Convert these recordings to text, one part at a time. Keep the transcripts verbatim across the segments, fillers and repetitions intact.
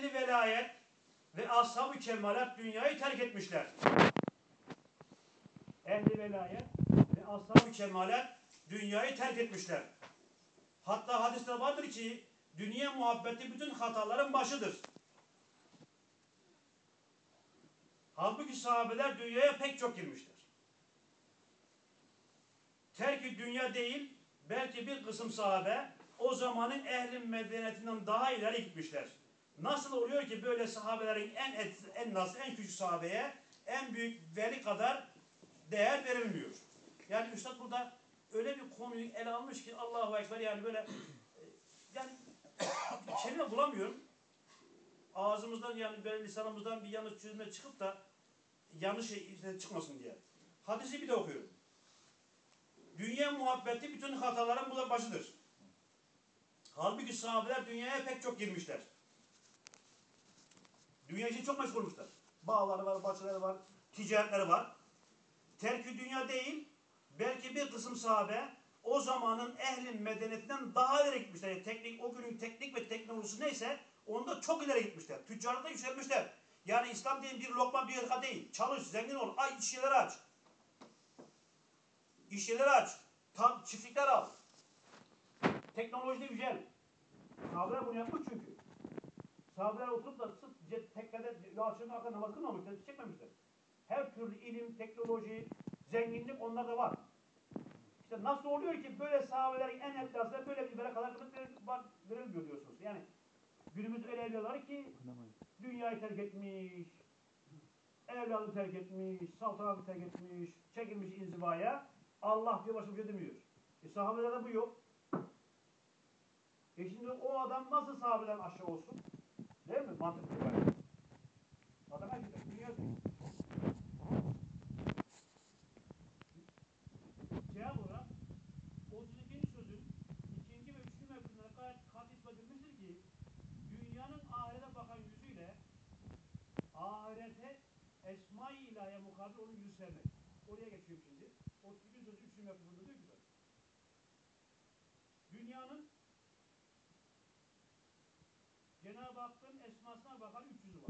ehli velayet ve ashab-ı kemalat dünyayı terk etmişler. Ehli velayet ve ashab-ı kemalat dünyayı terk etmişler. Hatta hadiste vardır ki dünya muhabbeti bütün hataların başıdır. Halbuki sahabeler dünyaya pek çok girmişler. Terk-i dünya değil, belki bir kısım sahabe o zamanın ehli medeniyetinden daha ileri gitmişler. Nasıl oluyor ki böyle sahabelerin en et, en nasıl en küçük sahabeye en büyük veli kadar değer verilmiyor? Yani Üstad burada öyle bir konuyu ele almış ki Allahu Ekber, yani böyle yani kelime bulamıyorum. Ağzımızdan, yani böyle lisanımızdan bir yanlış cümle çıkıp da yanlış şey çıkmasın diye. Hadisi bir de okuyorum. Dünya muhabbeti bütün hataların bu da başıdır. Halbuki sahabeler dünyaya pek çok girmişler. Dünya için çok meşgul olmuşlar. Bağları var, bahçeleri var, ticaretleri var. Terk-i dünya değil, belki bir kısım sahabe o zamanın ehli medeniyetinden daha ileri gitmişler. Yani teknik, o günün teknik ve teknolojisi neyse onda çok ileri gitmişler. Tüccarlıkta yükselmişler. Yani İslam değil bir lokma bir hırka değil. Çalış, zengin ol, ay iş yerleri aç. İş yerleri aç. Tam çiftlikler al. Teknolojide güzel. Sahabeler bunu yapmış çünkü. Sahabeler oturup da sırf teknede yağışın arkasında namaz kılmamışlar, çekmemişler. Her türlü ilim, teknoloji, zenginlik onlarda var. İşte nasıl oluyor ki böyle sahabelerin en eflasına böyle bir böyle kadar kılık verilmiyor diyorsunuz. Yani günümüzde öyle evliyalar ki dünyayı terk etmiş, evladı terk etmiş, saltanatı terk etmiş, çekilmiş inzivaya, Allah diye başka bir şey demiyor. E sahabelerde bu yok. E şimdi o adam nasıl sahabeden aşağı olsun? Değil mi? Mantıklı var. Adam her şeyden dünya değil. Cevap olarak otuz ikinci sözün ikinci ve üçüncü mevzusunda gayet katı ispat edilmiştir ki dünyanın ahirete bakan yüzüyle ahirete esma-i ilahiye mukabil onun yüzü sevmek. Oraya geçiyorum şimdi. otuz ikinci sözün üçüncü mevzusunda diyor ki zaten. Dünyanın Cenab-ı Hakk'ın esmasına bakan üç yüzü var.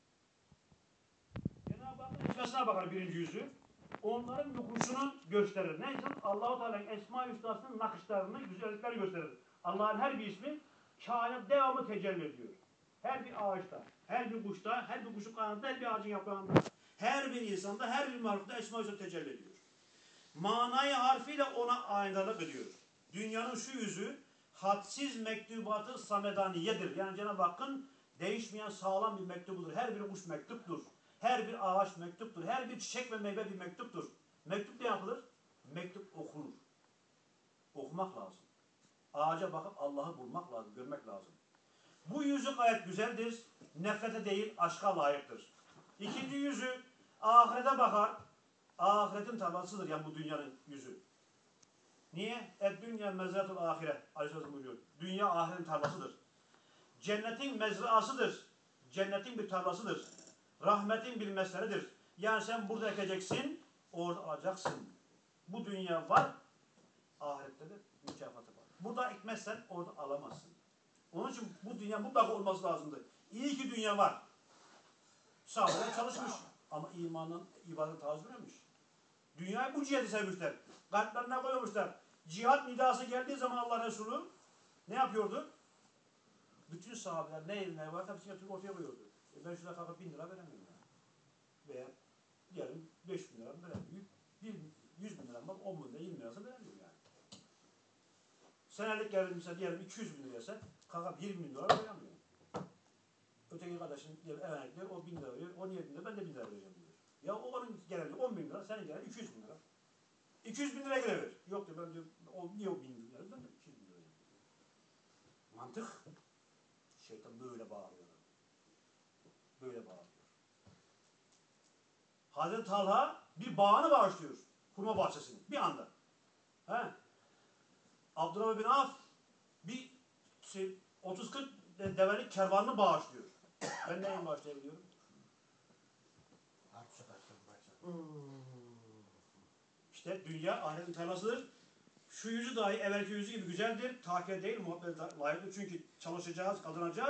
Cenab-ı Hakk'ın esmasına bakar birinci yüzü. Onların yokuşunu gösterir. Neyse Allah-u Teala'nın Esma-i Hüsna'sının nakışlarını, güzellikleri gösterir. Allah'ın her bir ismi kainat devamlı tecelli ediyor. Her bir ağaçta, her bir kuşta, her bir kuşun kanadında, her bir ağacın yaprağında, her bir insanda, her bir mahlukta Esma-i Hüsna tecelli ediyor. Manayı harfiyle ona aynalık ediyor. Dünyanın şu yüzü hadsiz mektubatı samedaniyedir. Yani Cenab-ı Hakk'ın değişmeyen sağlam bir mektubudur. Her bir kuş mektuptur. Her bir ağaç mektuptur. Her bir çiçek ve meyve bir mektuptur. Mektup ne yapılır? Mektup okunur. Okumak lazım. Ağaca bakıp Allah'ı bulmak lazım, görmek lazım. Bu yüzü gayet güzeldir. Nefrete değil, aşka layıktır. İkinci yüzü ahirete bakar. Ahiretin tarlasıdır yani bu dünyanın yüzü. Niye? Et dünya mezratul ahiret. Aleyhisselam buyuruyor. Dünya ahiretin tarlasıdır. Cennetin mezraasıdır. Cennetin bir tarlasıdır. Rahmetin bir meselesidir. Yani sen burada ekeceksin, orada alacaksın. Bu dünya var, ahirette de mükafatı var. Burada ekmezsen orada alamazsın. Onun için bu dünya mutlaka olması lazımdı. İyi ki dünya var. Sahabeler çalışmış ama imanın, ibadet tazminlemiş. Dünyayı bu ciheti sevmişler. Kalplerine koymuşlar. Cihat nidası geldiği zaman Allah Resulü ne yapıyordu? Bütün sahabeler ne eline var hepsini götürüp ortaya koyuyordu. E ben şurada kalkıp bin lira veremiyorum yani. Veya diyelim beş bin lira veremiyorum. Bir, yüz bin lira mı, on bin lira, yirmi lirası veremiyorum yani. Senelik gelir mesela diyelim iki yüz bin liraysa kalkıp yirmi bin lira veremiyorum. Öteki kardeşin evenekler o bin lira veriyor, on yedi bin lira ben de bin lira vereceğim diyor. Ya o onun geliri on bin lira, senin geliri iki yüz bin lira. iki yüz bin liraya göre ver. Yok diyor ben diyor, o, niye o bin lira? Ben de iki yüz bin lira vereceğim diyor. Mantık. Şeytan böyle bağırıyor. Böyle bağırıyor. Hazreti Talha bir bağını bağışlıyor. Hurma bahçesini. Bir anda. He? Abdurrahman bin Avf bir şey, otuz kırk develik kervanını bağışlıyor. Ben neyi bağışlayabiliyorum? İşte dünya ahiretin tarlasıdır. Şu yüzü dahi evvelki yüzü gibi güzeldir. Takip değil, muhabbet layıktır. Çünkü çalışacağız, kazanacağız.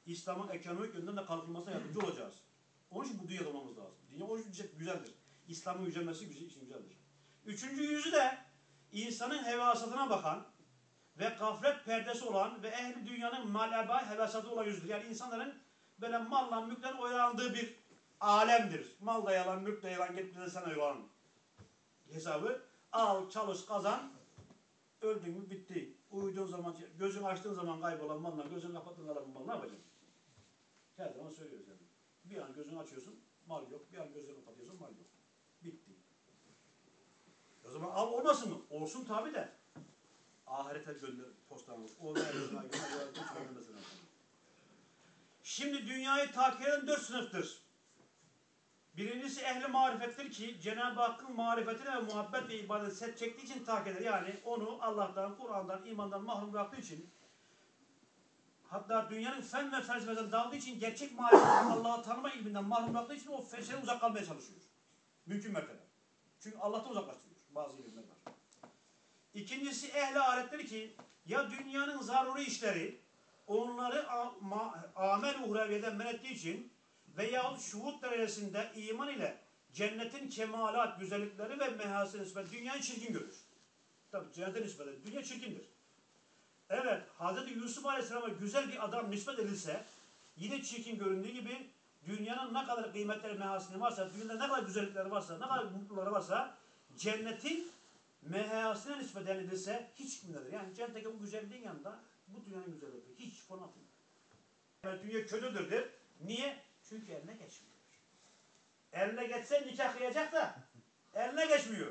İslam'ın ekonomik yönden de kalkınmasına yardımcı olacağız. Onun için bu dünyada olmamız lazım. Dünya o yüzden güzeldir. İslam'ın yücelmesi güzel, için güzeldir. Üçüncü yüzü de insanın hevasatına bakan ve gaflet perdesi olan ve ehli dünyanın maleba hevasatı olan yüzdür. Yani insanların böyle malla mülkten oyalandığı bir alemdir. Mal da yalan, mülk de yalan, gitmeden sen oyalan hesabı. Al, çalış, kazan, öldün mü bitti. Uyuduğun zaman, gözünü açtığın zaman kaybolan malla, gözünü kapattığın zaman mal ne yapacaksın? Her zaman söylüyoruz yani. Bir an gözünü açıyorsun, mal yok. Bir an gözünü kapatıyorsun, mal yok. Bitti. O zaman al olmasın mı? Olsun tabi de. Ahirete gönder postanı. O vermesine göndermesine. Şimdi dünyayı takip eden dört sınıftır. Birincisi ehli marifettir ki Cenab-ı Hakk'ın marifetine ve muhabbet ve ibadet set çektiği için takip eder. Yani onu Allah'tan, Kur'an'dan, imandan mahrum bıraktığı için, hatta dünyanın fen ve felsefeden daldığı için, gerçek marifetten, Allah'ı tanıma ilminden mahrum bıraktığı için o felsefeden uzak kalmaya çalışıyor. Mümkün mertebe. Çünkü Allah'tan uzaklaştırıyor. Bazı ilimler var. İkincisi ehli aletleri ki ya dünyanın zaruri işleri onları amel uhreviyeden men ettiği için veyahut şuhud derecesinde iman ile cennetin kemalat, güzellikleri ve mehasine nispet dünyayı çirkin görür. Tabi cennete nispet dünya çirkindir. Evet, Hazreti Yusuf Aleyhisselam'a güzel bir adam nispet edilse yine çirkin göründüğü gibi dünyanın ne kadar kıymetleri, mehasini varsa, dünyada ne kadar güzellikleri varsa, ne kadar mutluları varsa cennetin mehasine nispet edilse hiç hükmündedir. Yani cennetteki bu güzelliğin yanında bu dünyanın güzelliği hiç fon atmıyor. Yani dünya kötüdür der. Niye? Çünkü eline geçmiyor. Eline geçse nikah kıyacak da eline geçmiyor.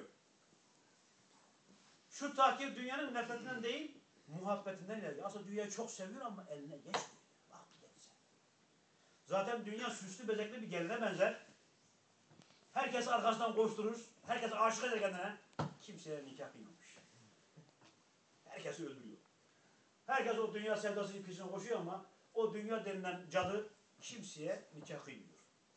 Şu takir dünyanın nefretinden değil, muhabbetinden ilerliyor. Aslında dünyayı çok seviyor ama eline geçmiyor. Vakti geçse. Zaten dünya süslü bezekli bir geline benzer. Herkes arkasından koşturur. Herkes aşık eder kendine. Kimseye nikah kıymamış. Herkesi öldürüyor. Herkes o dünya sevdasının peşine koşuyor ama o dünya denilen cadı kimseye nikah kıymıyor.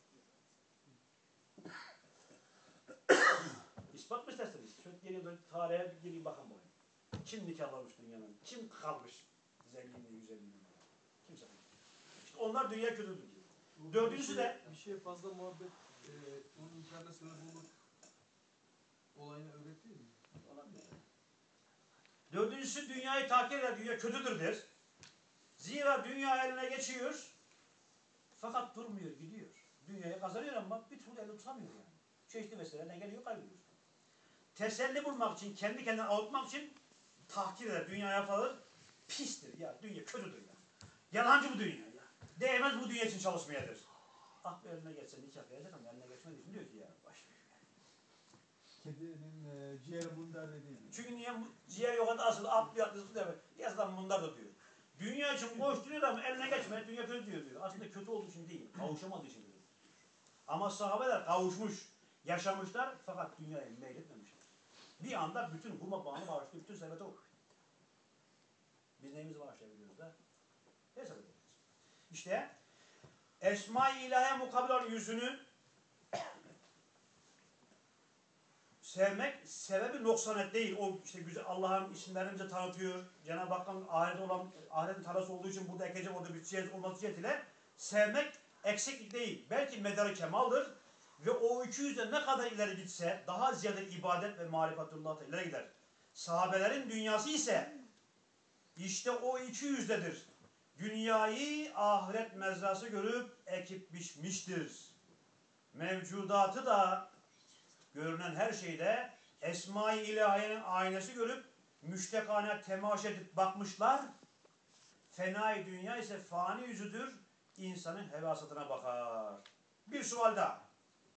İspat mı isterseniz? Şöyle geriye dönüp tarihe gireyim bakalım bakayım. Kim nikahlamış dünyanın? Kim kalmış zenginliği, güzelliği? Kimse. İşte onlar dünya kötüdür diyor. Dördüncüsü de bir şeye fazla muhabbet e, onun imkanına sebep olur olayını öğretiyor mu? Olabilir. Dördüncüsü dünyayı takip eder, dünya kötüdür der. Zira dünya eline geçiyor fakat durmuyor, gidiyor. Dünyayı kazanıyor ama bir türlü elde tutamıyor yani. Çeşitli meselelerine geliyor, kaybediyor. Teselli bulmak için, kendi kendine avutmak için tahkir eder, dünyaya falır. Pistir ya, dünya kötüdür ya. Yalancı bu dünya ya. Değmez bu dünya için çalışmayadır. Ah be eline geçse nikah verecek ama eline geçmediği için diyor ki ya baş ver. Kedinin e, ciğeri mundar değil. Çünkü niye ciğer yok adı asıl atlıyor atlıyor diyor. Yazdan mundar da diyor. Dünya için koşturuyor ama eline geçmedi, dünya kötü diyor diyor. Aslında kötü olduğu için değil, kavuşamadığı için diyor. Ama sahabeler kavuşmuş, yaşamışlar fakat dünyaya meyletmemişler. Bir anda bütün hurma bağını bağışlıyor, bütün serveti o. Biz neyimizi bağışlayabiliyoruz da? Hesap edeceğiz. İşte Esma-i İlahiye mukabil olan yüzünü sevmek sebebi noksanet değil. O işte güzel Allah'ın isimlerini bize tanıtıyor. Cenab-ı Hakk'ın ahirete olan ahiretin tarlası olduğu için burada ekecek orada bir şey olması cihetiyle sevmek eksiklik değil. Belki medarı kemaldır ve o iki yüzde ne kadar ileri gitse daha ziyade ibadet ve marifetullah'ta ileri gider. Sahabelerin dünyası ise işte o iki yüzdedir. Dünyayı ahiret mezrası görüp ekip biçmiştir. Mevcudatı da görünen her şeyde Esma-i İlahiye'nin aynası görüp müştekane temaşa edip bakmışlar. Fenai dünya ise fani yüzüdür. İnsanın hevasatına bakar. Bir sual daha.